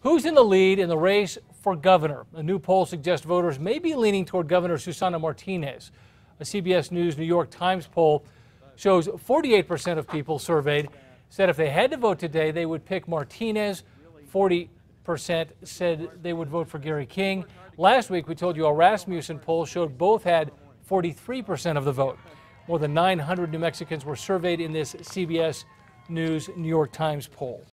Who's in the lead in the race for governor? A new poll suggests voters may be leaning toward Governor Susana Martinez. A CBS News New York Times poll shows 48% of people surveyed said if they had to vote today, they would pick Martinez. 40% said they would vote for Gary King. Last week, we told you a Rasmussen poll showed both had 43% of the vote. More than 900 New Mexicans were surveyed in this CBS News New York Times poll.